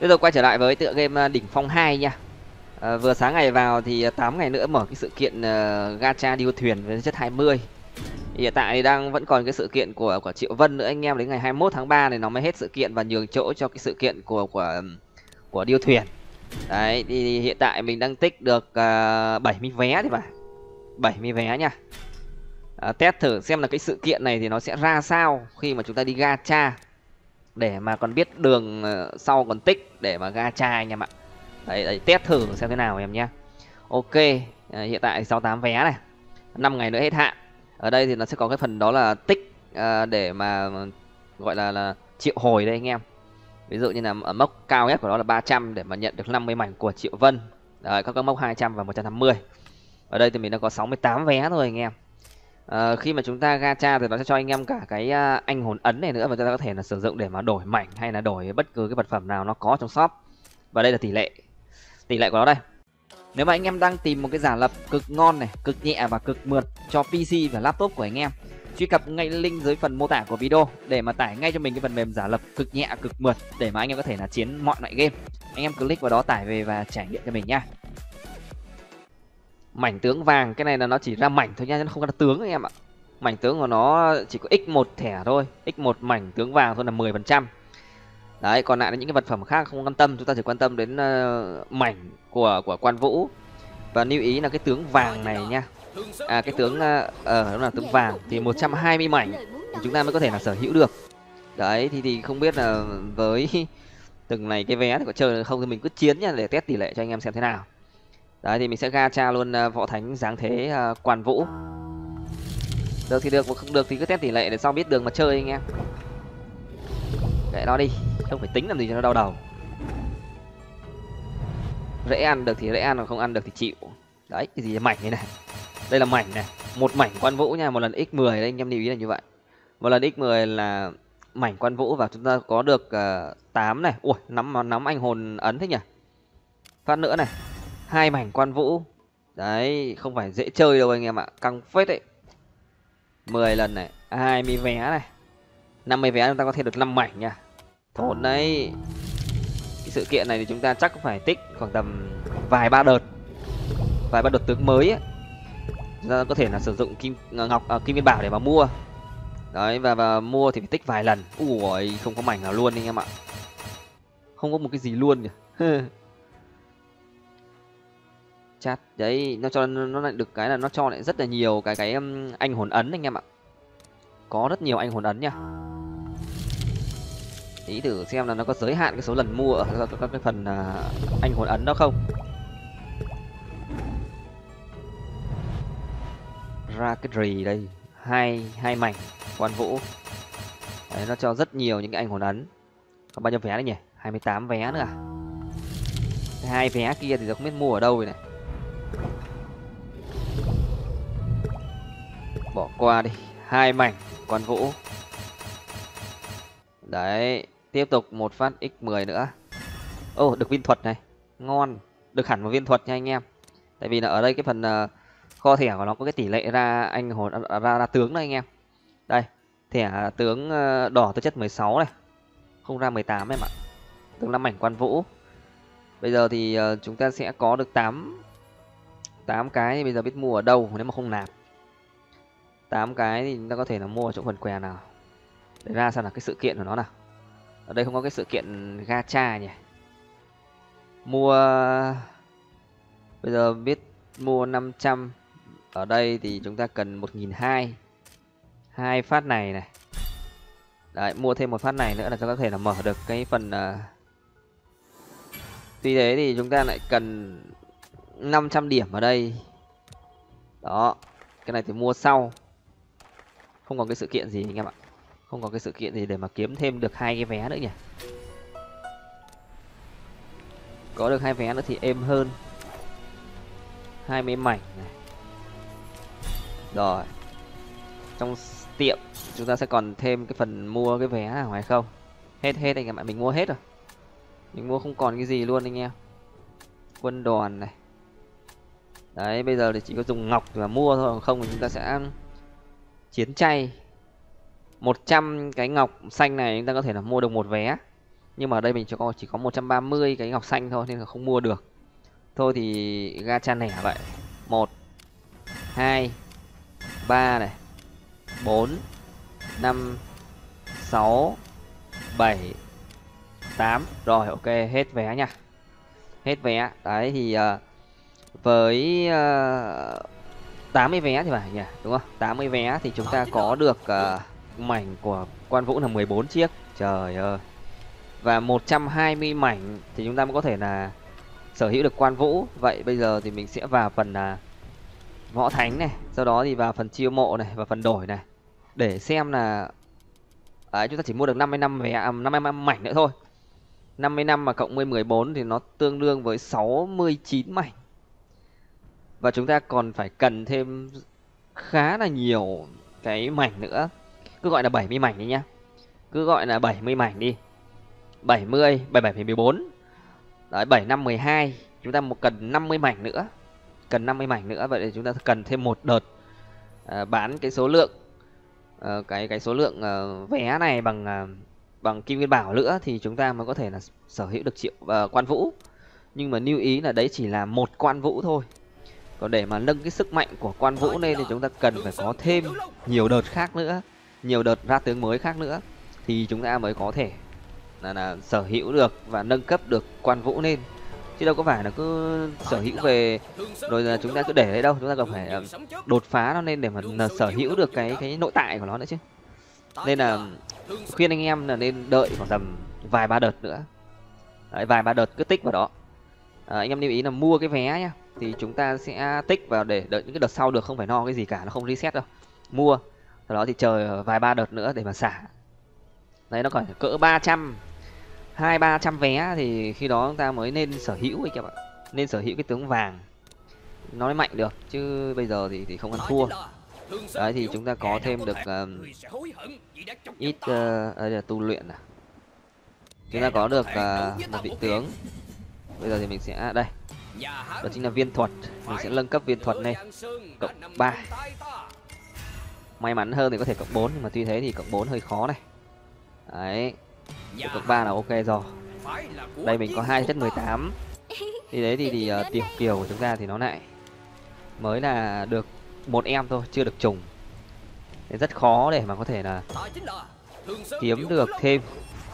Bây giờ quay trở lại với tựa game Đỉnh Phong 2 nha. Vừa sáng ngày vào thì 8 ngày nữa mở cái sự kiện gacha điêu thuyền với chất 20. Hiện tại đang vẫn còn cái sự kiện của Triệu Vân nữa anh em, đến ngày 21 tháng 3 này nó mới hết sự kiện và nhường chỗ cho cái sự kiện của điêu thuyền. Đấy thì hiện tại mình đang tích được 70 vé thì phải. 70 vé nha. Test thử xem là cái sự kiện này thì nó sẽ ra sao khi mà chúng ta đi gacha, để mà còn biết đường sau còn tích để mà gacha anh em ạ. Đấy, test thử xem thế nào em nhé. Ok, hiện tại 68 vé này, 5 ngày nữa hết hạn. Ở đây thì nó sẽ có cái phần đó là tích để mà gọi là triệu hồi đây anh em. Ví dụ như là ở mốc cao nhất của nó là 300 để mà nhận được 50 mảnh của Triệu Vân. Đấy, các mốc 200 và 150. Ở đây thì mình đã có 68 vé thôi anh em. Khi mà chúng ta gacha thì nó sẽ cho anh em cả cái anh hồn ấn này nữa, và chúng ta có thể là sử dụng để mà đổi mảnh hay là đổi bất cứ cái vật phẩm nào nó có trong shop. Và đây là tỷ lệ của nó đây. Nếu mà anh em đang tìm một cái giả lập cực ngon này, cực nhẹ và cực mượt cho PC và laptop của anh em, truy cập ngay link dưới phần mô tả của video để mà tải ngay cho mình cái phần mềm giả lập cực nhẹ cực mượt để mà anh em có thể là chiến mọi loại game. Anh em click vào đó tải về và trải nghiệm cho mình nha. Mảnh tướng vàng, cái này là nó chỉ ra mảnh thôi nha, nó không có tướng anh em ạ. Mảnh tướng của nó chỉ có x1 thẻ thôi, x1 mảnh tướng vàng thôi là 10%. Đấy, còn lại là những cái vật phẩm khác không quan tâm, chúng ta chỉ quan tâm đến mảnh của Quan Vũ. Và lưu ý là cái tướng vàng này nha. Cái tướng đó là tướng vàng thì 120 mảnh thì chúng ta mới có thể là sở hữu được. Đấy thì không biết là với từng này cái vé thì có chơi được không, thì mình cứ chiến nha để test tỷ lệ cho anh em xem thế nào. Đấy thì mình sẽ gacha luôn võ thánh dáng thế Quan Vũ. Được thì được, mà không được thì cứ test tỷ lệ để sau biết đường mà chơi anh em. Kệ đó đi, không phải tính làm gì cho nó đau đầu. Rễ ăn được thì rễ ăn, còn không ăn được thì chịu. Đấy, cái gì mảnh này này. Đây là mảnh này, một mảnh Quan Vũ nha, một lần x10 đấy anh em lưu ý là như vậy. Một lần x10 là mảnh Quan Vũ và chúng ta có được 8 này. Ui, nắm anh hồn ấn thế nhỉ. Phát nữa này, 2 mảnh Quan Vũ. Đấy, không phải dễ chơi đâu anh em ạ, căng phết đấy. 10 lần này, 20 vé này. 50 vé chúng ta có thêm được 5 mảnh nha. Thốn đấy. Cái sự kiện này thì chúng ta chắc cũng phải tích khoảng tầm vài ba đợt tướng mới ấy. Chúng ta có thể là sử dụng kim viên bảo để mà mua. Đấy, và mua thì phải tích vài lần. Ui, không có mảnh nào luôn anh em ạ. Không có một cái gì luôn nhỉ. Chat đấy, nó lại được cái là nó cho lại rất là nhiều cái anh hồn ấn anh em ạ. Có rất nhiều anh hồn ấn nha. Ý thử xem là nó có giới hạn cái số lần mua ở các cái phần anh hồn ấn đó không. Ra cái rì đây, hai mảnh Quan Vũ. Đấy, nó cho rất nhiều những cái anh hồn ấn. Có bao nhiêu vé đấy nhỉ? 28 vé nữa à? Cái 2 vé kia thì không biết mua ở đâu rồi này. Bỏ qua đi, 2 mảnh Quan Vũ. Đấy, tiếp tục một phát x10 nữa. Ô, được viên thuật này, ngon. Được hẳn một viên thuật nha anh em. Tại vì là ở đây cái phần kho thẻ của nó có cái tỷ lệ ra anh hồn ra tướng đây anh em. Đây, thẻ tướng đỏ tố chất 16 này, không ra 18 em ạ. Tướng 5 mảnh Quan Vũ. Bây giờ thì chúng ta sẽ có được 8 cái, thì bây giờ biết mua ở đâu nếu mà không nạp. 8 cái thì chúng ta có thể là mua ở chỗ phần què nào. Để ra xem là cái sự kiện của nó nào. Ở đây không có cái sự kiện gacha nhỉ. Mua bây giờ biết mua 500. Ở đây thì chúng ta cần 1.200. 2 phát này này. Đấy, mua thêm một phát này nữa là cho có thể là mở được cái phần tuy thế thì chúng ta lại cần 500 điểm ở đây. Đó, cái này thì mua sau. Không còn cái sự kiện gì anh em ạ. Không có cái sự kiện gì để mà kiếm thêm được 2 cái vé nữa nhỉ. Có được 2 vé nữa thì êm hơn. 20 mảnh này. Rồi. Trong tiệm chúng ta sẽ còn thêm cái phần mua cái vé nào hay không? Hết anh em ạ, mình mua hết rồi. Mình mua không còn cái gì luôn anh em. Quân đoàn này. Đấy, bây giờ thì chỉ có dùng ngọc và mua thôi, không thì chúng ta sẽ chiến chay. 100 cái ngọc xanh này chúng ta có thể là mua được một vé. Nhưng mà ở đây mình chỉ có 130 cái ngọc xanh thôi nên là không mua được. Thôi thì gacha nẻ vậy. 1 2 3 này, 4 5 6 7 8. Rồi ok, hết vé nha. Hết vé. Đấy thì với 80 vé thì phải nhỉ, đúng không? 80 vé thì chúng ta có được mảnh của Quan Vũ là 14 chiếc. Trời ơi. Và 120 mảnh thì chúng ta mới có thể là sở hữu được Quan Vũ. Vậy bây giờ thì mình sẽ vào phần võ thánh này, sau đó thì vào phần chiêu mộ này và phần đổi này để xem là chúng ta chỉ mua được 55 vé 55 mảnh nữa thôi. 55 mà cộng với 14 thì nó tương đương với 69 mảnh. Và chúng ta còn phải cần thêm khá là nhiều cái mảnh nữa. Cứ gọi là 70 mảnh đi nhá. Cứ gọi là 70 mảnh đi. 70, 77,14. Đấy, 7, 5, 12. Chúng ta cần 50 mảnh nữa. Cần 50 mảnh nữa. Vậy thì chúng ta cần thêm một đợt bán cái số lượng cái số lượng vé này bằng kim nguyên bảo nữa thì chúng ta mới có thể là sở hữu được triệu Quan Vũ. Nhưng mà lưu ý là đấy chỉ là một Quan Vũ thôi. Còn để mà nâng cái sức mạnh của Quan Vũ lên thì chúng ta cần phải có thêm nhiều đợt khác nữa, nhiều đợt ra tướng mới khác nữa thì chúng ta mới có thể là sở hữu được và nâng cấp được Quan Vũ lên. Chứ đâu có phải là cứ sở hữu về rồi là chúng ta cứ để đấy đâu, chúng ta cần phải đột phá nó lên để mà sở hữu được cái nội tại của nó nữa chứ. Nên là khuyên anh em là nên đợi khoảng tầm vài ba đợt nữa. Đấy, vài ba đợt cứ tích vào đó. Anh em lưu ý là mua cái vé nhá thì chúng ta sẽ tích vào để đợi những cái đợt sau được, không phải no cái gì cả, nó không reset đâu. Mua sau đó thì chờ vài ba đợt nữa để mà xả. Đấy, nó còn cỡ 200-300 vé thì khi đó chúng ta mới nên sở hữu ấy các bạn, nên sở hữu cái tướng vàng nó mới mạnh được, chứ bây giờ thì không ăn thua. Đấy thì chúng ta có thêm được ít đây là tu luyện à. Chúng ta có được một vị tướng. Bây giờ thì mình sẽ đây, đó chính là viên thuật. Mình sẽ nâng cấp viên thuật này cộng 3. May mắn hơn thì có thể cộng 4, nhưng mà tuy thế thì cộng 4 hơi khó này. Đấy, cộng 3 là ok rồi. Đây mình có 2 chất 18. Thì đấy thì tiểu kiều của chúng ta thì nó lại mới là được một em thôi, chưa được trùng. Thế rất khó để mà có thể là kiếm được thêm.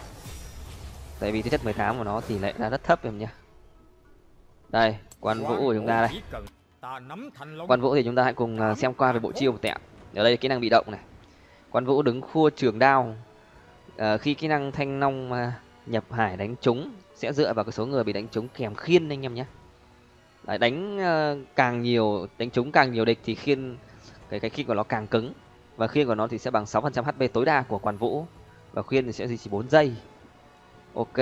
Tại vì cái chất 18 của nó tỷ lệ ra rất thấp em nhá. Đây, Quan Vũ của chúng ta đây. Quan Vũ thì chúng ta hãy cùng xem qua về bộ chiêu một tẹo. Ở đây kỹ năng bị động này. Quan Vũ đứng khua trường đao. Khi kỹ năng thanh long nhập hải đánh trúng sẽ dựa vào cái số người bị đánh trúng kèm khiên anh em nhé. Đấy, đánh càng nhiều, đánh trúng càng nhiều địch thì khiên cái khiên của nó càng cứng, và khiên của nó thì sẽ bằng 6% HP tối đa của Quan Vũ, và khiên thì sẽ duy trì 4 giây. Ok,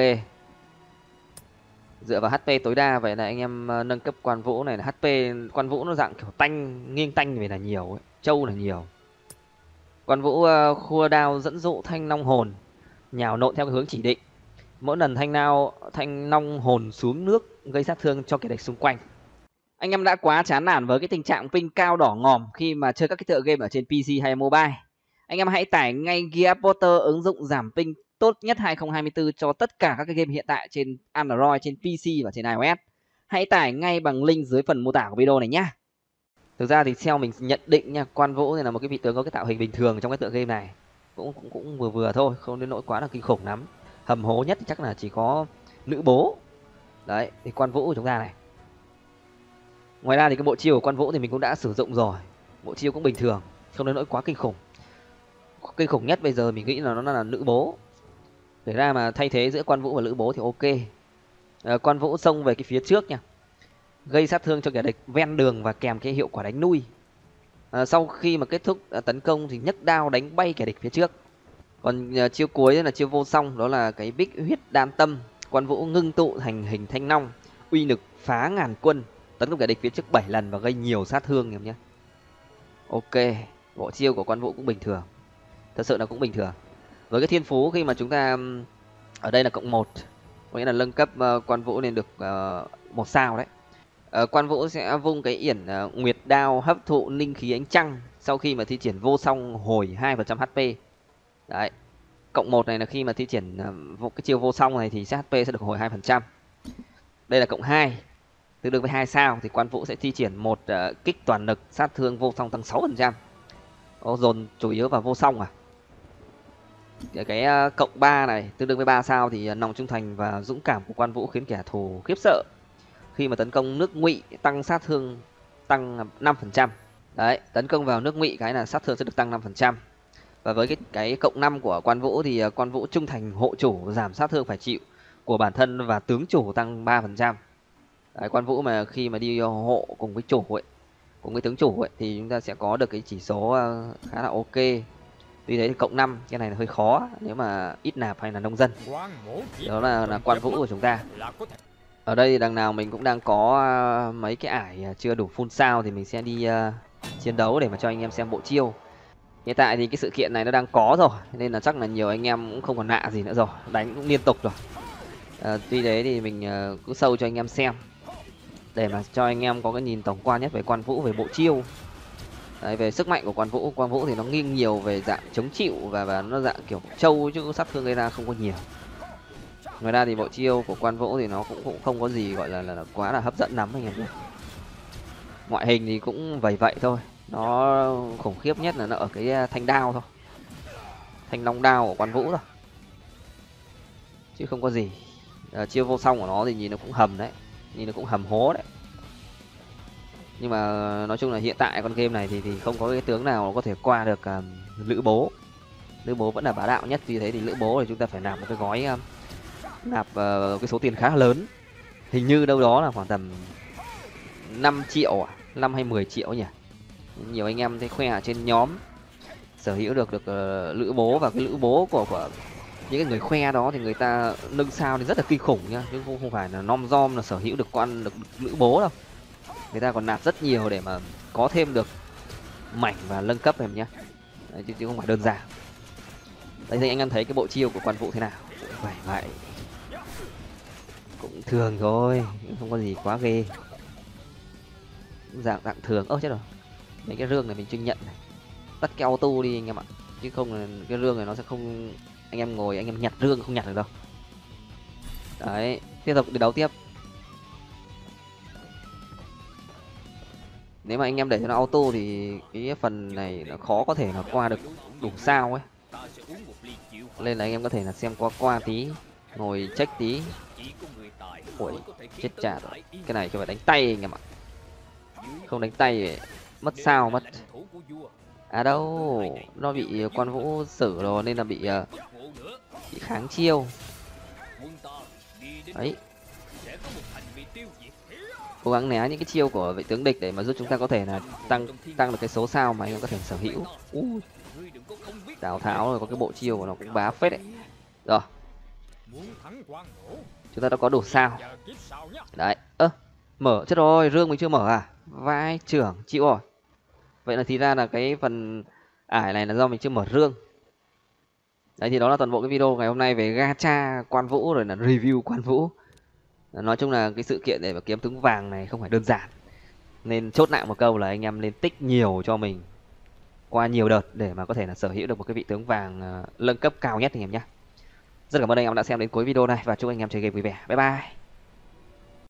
dựa vào HP tối đa vậy là anh em nâng cấp Quan Vũ này là HP Quan Vũ nó dạng kiểu tanh, nghiêng tanh về là nhiều ấy, trâu là nhiều. Quan Vũ khua đao dẫn dụ thanh long hồn, nhào nộn theo cái hướng chỉ định. Mỗi lần thanh long hồn xuống nước gây sát thương cho kẻ địch xung quanh. Anh em đã quá chán nản với cái tình trạng ping cao đỏ ngòm khi mà chơi các cái tựa game ở trên PC hay mobile. Anh em hãy tải ngay Gear Porter, ứng dụng giảm ping tốt nhất 2024 cho tất cả các cái game hiện tại trên Android, trên PC và trên iOS. Hãy tải ngay bằng link dưới phần mô tả của video này nhá. Thực ra thì theo mình nhận định nha, Quan Vũ thì là một cái vị tướng có cái tạo hình bình thường trong cái tựa game này, cũng vừa vừa thôi, không đến nỗi quá là kinh khủng lắm. Hầm hố nhất thì chắc là chỉ có nữ bố. Đấy, thì Quan Vũ của chúng ta này. Ngoài ra thì cái bộ chiêu của Quan Vũ thì mình cũng đã sử dụng rồi. Bộ chiêu cũng bình thường, không đến nỗi quá kinh khủng. Kinh khủng nhất bây giờ mình nghĩ là nó là nữ bố. Để ra mà thay thế giữa Quan Vũ và nữ bố thì ok. Quan Vũ xông về cái phía trước nha, gây sát thương cho kẻ địch ven đường và kèm cái hiệu quả đánh nuôi. Sau khi mà kết thúc tấn công thì nhấc đao đánh bay kẻ địch phía trước. Còn chiêu cuối là chiêu vô song, đó là cái bích huyết đan tâm. Quan Vũ ngưng tụ thành hình thanh long, uy lực phá ngàn quân, tấn công kẻ địch phía trước 7 lần và gây nhiều sát thương em nhé. Ok, bộ chiêu của Quan Vũ cũng bình thường, thật sự là cũng bình thường. Với cái thiên phú khi mà chúng ta ở đây là cộng 1, có nghĩa là nâng cấp Quan Vũ lên được 1 sao đấy. Quan Vũ sẽ vung cái yển nguyệt đao hấp thụ linh khí ánh trăng sau khi mà thi triển vô song hồi 2% HP. Đấy. cộng 1 này là khi mà thi triển cái chiêu vô song này thì HP sẽ được hồi 2%. Đây là cộng 2, tương đương với 2 sao thì Quan Vũ sẽ thi triển một kích toàn lực sát thương vô song tăng 6%. Dồn chủ yếu vào vô song à. Cái cộng 3 này tương đương với 3 sao thì lòng trung thành và dũng cảm của Quan Vũ khiến kẻ thù khiếp sợ. Khi mà tấn công nước ngụy tăng sát thương tăng 5%. Đấy, tấn công vào nước ngụy cái là sát thương sẽ được tăng 5%. Và với cái cộng 5 của Quan Vũ thì Quan Vũ trung thành hộ chủ, giảm sát thương phải chịu của bản thân và tướng chủ tăng 3%. Đấy, Quan Vũ mà khi mà đi hộ cùng với chủ ấy, cùng với tướng chủ ấy thì chúng ta sẽ có được cái chỉ số khá là ok. Tuy thế thì cộng 5 cái này là hơi khó nếu mà ít nạp hay là nông dân. Đó là Quan Vũ của chúng ta. Ở đây đằng nào mình cũng đang có mấy cái ải chưa đủ full sao thì mình sẽ đi chiến đấu để mà cho anh em xem bộ chiêu. Hiện tại thì cái sự kiện này nó đang có rồi nên là chắc là nhiều anh em cũng không còn nạ gì nữa rồi, đánh cũng liên tục rồi. Tuy thế thì mình cứ sâu cho anh em xem để mà cho anh em có cái nhìn tổng quan nhất về Quan Vũ, về bộ chiêu. Đấy, về sức mạnh của Quan Vũ thì nó nghiêng nhiều về dạng chống chịu và nó dạng kiểu trâu chứ sát thương gây ra không có nhiều. Ngoài ra thì bộ chiêu của Quan Vũ thì nó cũng không có gì gọi là quá là hấp dẫn lắm anh em nhé. Ngoại hình thì cũng vậy thôi, nó khủng khiếp nhất là nó ở cái thanh đao thôi, thanh long đao của Quan Vũ thôi, chứ không có gì. Chiêu vô song của nó thì nhìn nó cũng hầm đấy, nhìn nó cũng hầm hố đấy. Nhưng mà nói chung là hiện tại con game này thì không có cái tướng nào có thể qua được Lữ Bố. Lữ Bố vẫn là bá đạo nhất, vì thế thì Lữ Bố thì chúng ta phải nạp một cái gói, nạp cái số tiền khá là lớn, hình như đâu đó là khoảng tầm 5 triệu 5 hay 10 triệu nhỉ. Nhiều anh em thấy khoe ở trên nhóm sở hữu được Lữ Bố, và cái Lữ Bố của những cái người khoe đó thì người ta nâng sao thì rất là kinh khủng nhá, chứ không phải là nom dom là sở hữu được Lữ Bố đâu. Người ta còn nạp rất nhiều để mà có thêm được mảnh và nâng cấp em nhé. Đấy, chứ không phải đơn giản. Đấy thì anh em thấy cái bộ chiêu của Quan Vũ thế nào? Cũng vậy, cũng thường thôi, không có gì quá ghê, dạng thường. Chết rồi, mấy cái rương này mình chưa nhận này, tắt cái auto đi anh em ạ, chứ không là cái rương này nó sẽ không, anh em ngồi anh em nhặt rương không nhặt được đâu. Đấy, tiếp tục đi đấu tiếp. Nếu mà anh em để cho nó auto thì cái phần này nó khó có thể là qua được đủ sao ấy, nên là anh em có thể là xem qua tí, ngồi check tí. Ui, chết chả rồi, cái này cho phải đánh tay anh em ạ, không đánh tay thì mất sao mất. Đâu, nó bị Quan Vũ xử rồi nên là bị kháng chiêu. Đấy, cố gắng né những cái chiêu của vị tướng địch để mà giúp chúng ta có thể là tăng được cái số sao mà anh em có thể sở hữu. Tào Tháo rồi có cái bộ chiêu của nó cũng bá phết đấy. Rồi, chúng ta đã có đủ sao đấy. Mở chết rồi, rương mình chưa mở à, vai trưởng chịu rồi. Vậy là thì ra là cái phần ải này là do mình chưa mở rương. Đấy thì đó là toàn bộ cái video ngày hôm nay về gacha Quan Vũ rồi là review Quan Vũ. Nói chung là cái sự kiện để mà kiếm tướng vàng này không phải đơn giản, nên chốt lại một câu là anh em nên tích nhiều cho mình qua nhiều đợt để mà có thể là sở hữu được một cái vị tướng vàng nâng cấp cao nhất anh em nhé. Rất cảm ơn anh em đã xem đến cuối video này và chúc anh em chơi game vui vẻ. Bye bye.